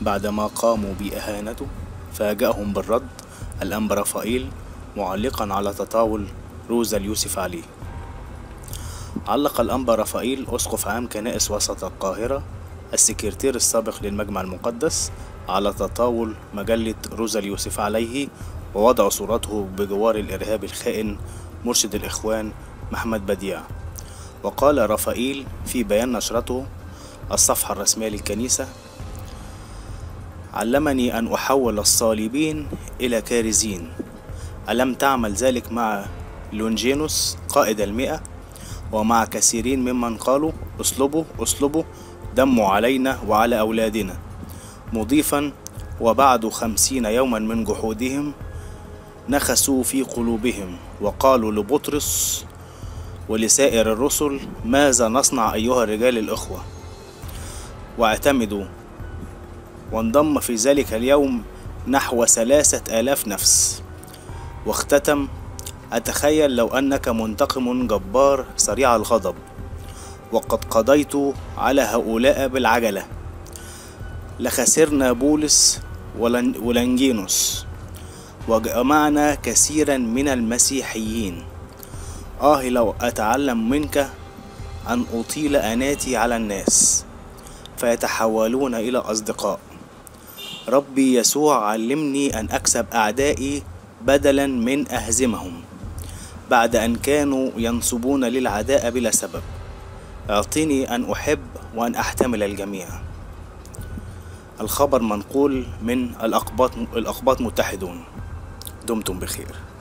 بعدما قاموا بإهانته فاجأهم بالرد الأنبا رفائيل معلقا على تطاول روزا اليوسف عليه. علق الأنبا رفائيل أسقف عام كنائس وسط القاهرة السكرتير السابق للمجمع المقدس على تطاول مجلة روزا اليوسف عليه ووضع صورته بجوار الإرهابي الخائن مرشد الإخوان محمد بديع. وقال رفائيل في بيان نشرته الصفحة الرسمية للكنيسة: علمني أن أحول الصليبين إلى كارزين، ألم تعمل ذلك مع لونجينوس قائد 100 ومع كثيرين ممن قالوا اصلبوا اصلبوا دموا علينا وعلى أولادنا، مضيفا: وبعد 50 يوما من جحودهم نخسوا في قلوبهم وقالوا لبطرس ولسائر الرسل ماذا نصنع أيها الرجال الإخوة، واعتمدوا. وانضم في ذلك اليوم نحو 3000 نفس. واختتم: أتخيل لو أنك منتقم جبار سريع الغضب وقد قضيت على هؤلاء بالعجلة، لخسرنا بولس ولنجينوس وجمعنا كثيرا من المسيحيين. لو أتعلم منك أن أطيل أناتي على الناس فيتحولون إلى أصدقاء. ربي يسوع علمني أن أكسب أعدائي بدلا من أهزمهم بعد أن كانوا ينصبون للعداء بلا سبب. أعطني أن أحب وأن أحتمل الجميع. الخبر منقول من الأقباط متحدون. دمتم بخير.